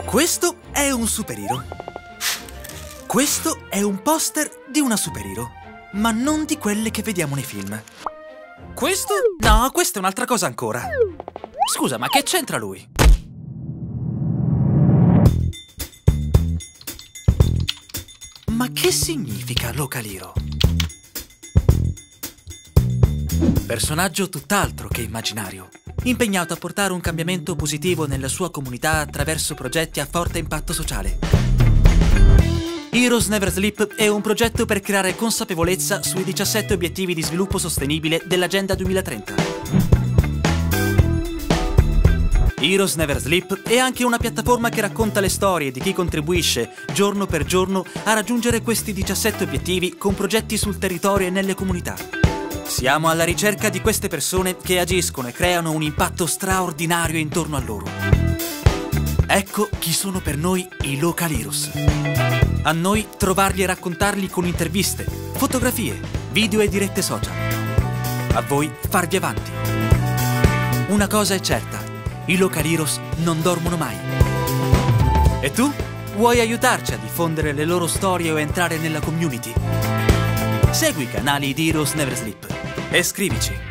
Questo è un superhero. Questo è un poster di una superhero, ma non di quelle che vediamo nei film. Questo? No, questa è un'altra cosa ancora. Scusa, ma che c'entra lui? Ma che significa Localiro? Personaggio tutt'altro che immaginario, impegnato a portare un cambiamento positivo nella sua comunità attraverso progetti a forte impatto sociale. Heroes Never Sleep è un progetto per creare consapevolezza sui 17 obiettivi di sviluppo sostenibile dell'Agenda 2030. Heroes Never Sleep è anche una piattaforma che racconta le storie di chi contribuisce, giorno per giorno, a raggiungere questi 17 obiettivi con progetti sul territorio e nelle comunità. Siamo alla ricerca di queste persone che agiscono e creano un impatto straordinario intorno a loro. Ecco chi sono per noi i Local Heroes. A noi trovarli e raccontarli con interviste, fotografie, video e dirette social. A voi farvi avanti. Una cosa è certa, i Local Heroes non dormono mai. E tu? Vuoi aiutarci a diffondere le loro storie o entrare nella community? Segui i canali di Heroes Never Sleep e scrivici.